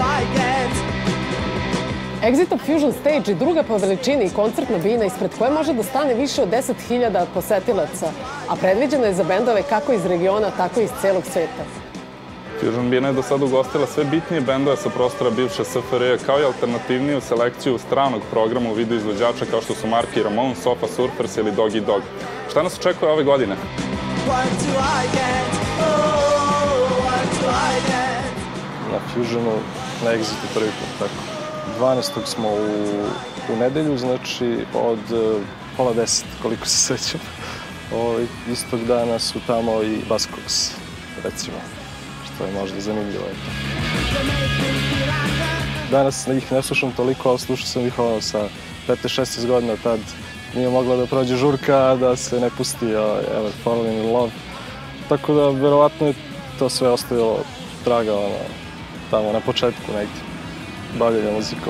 Exitov Fusion Stage je druga po veličini koncertna bina ispred koje može da stane više od 10.000 posetilaca, a predviđena je za bendove kako iz regiona, tako i iz celog sveta. Fusion bina je do sada ugostila sve bitnije bendove sa prostora bivše SFRJ, kao i alternativniju selekciju stranog programa u vidu izvođača kao što su Marky Ramone, Sofa Surfers ili Doggy Dog. Šta nas očekuje ove godine? Na Fusionu, na Exitu prvi put, tako. 12. smo u nedelju, znači od pola 10, koliko se sećam. Istog dana su tamo i Buzzcocks, recimo, što je možda zanimljivo. Danas ih ne slušam toliko, ali slušao sam ih sa 15-16 godina, tad nije mogla da prođe žurka, da se ne pusti Ever Falling in Love. Tako da, verovatno je to sve ostavilo traga tamo na početku negdje bavljenja muzikom.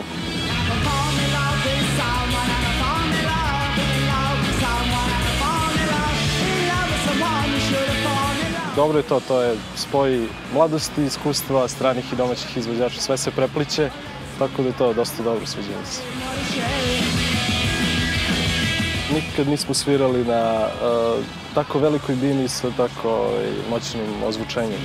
Dobro je to je spoj mladosti, iskustva, stranih i domaćih izvođača, sve se prepliće, tako da je to dosta dobro, sviđa mi se. Nikad nismo svirali na tako velikoj bini sa tako moćnim ozvučenjem.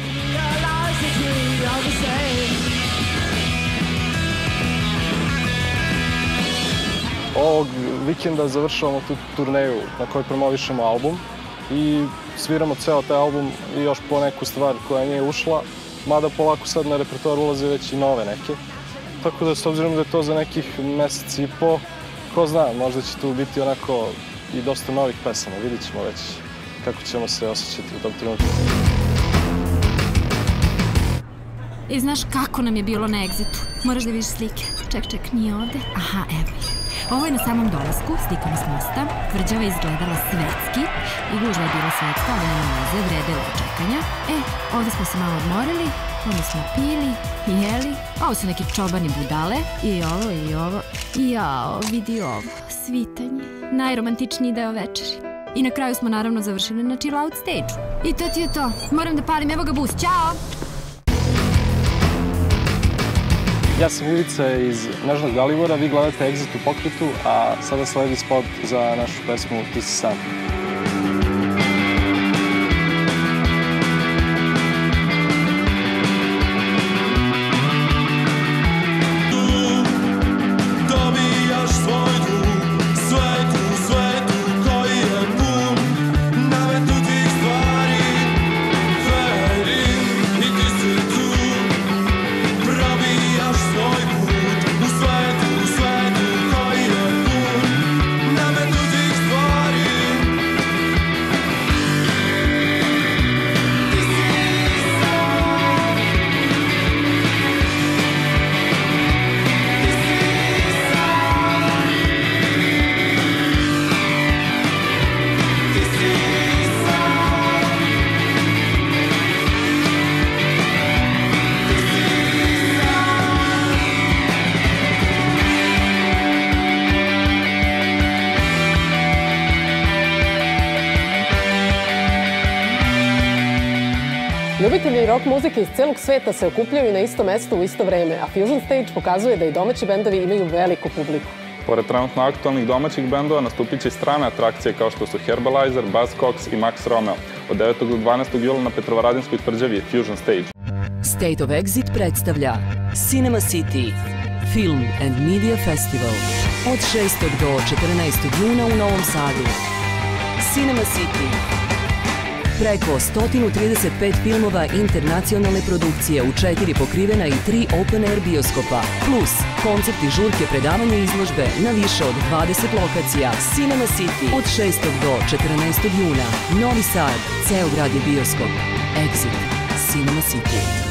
Ovog vikenda završavamo tu turneju na kojoj promovišemo album i sviramo ceo taj album i još po neku stvar koja nije ušla, mada polako sad na repertoar ulaze već i nove neke. Tako da, s obzirom da je to za nekih mesec i po, ko zna, možda će tu biti onako i dosta novih pesama, vidit ćemo već kako ćemo se osjećati u tom trenutku. I znaš kako nam je bilo na Exitu? Moraš da vidiš slike. Ček, nije ovde. Aha, evo je. Ovo je na samom dolasku, slika s mosta. Tvrđava je izgledala svetski i gužva je bila svetska, ali nema veze, vrede od čekanja. Ovde smo se malo odmorili, onda smo pili i jeli. Ovo su neki čobani budale. I ovo. Jao, vidi ovo. Svitanje. Najromantičniji deo večeri. I na kraju smo naravno završili na chill out stage-u. I to ti je to. Moram da palim, evo ga bus. Ćao! Ja sam Ivica iz Nežnog Dalibora, vi gledate Exit u pokretu, a sada sledi spot za našu pesmu Novi Sad. Ljubitelji rock muzike iz celog sveta se okupljaju na isto mesto u isto vreme, a Fusion Stage pokazuje da i domaći bendovi imaju veliku publiku. Pored trenutno aktualnih domaćih bendova nastupit će i strane atrakcije kao što su Herbalizer, Buzzcocks i Max Romeo. Od 9. do 12. jula na Petrovaradinskoj tvrđavi je Fusion Stage. State of Exit predstavlja Cinema City Film and Media Festival od 6. do 14. juna u Novom Sadu. Cinema City. Preko 135 filmova internacionalne produkcije u 4 pokrivena i 3 open-air bioskopa, plus koncerti, žurke, predavanja i izložbe na više od 20 lokacija. Cinema City od 6. do 14. juna. Novi Sad, ceo grad je bioskop. Exit. Cinema City.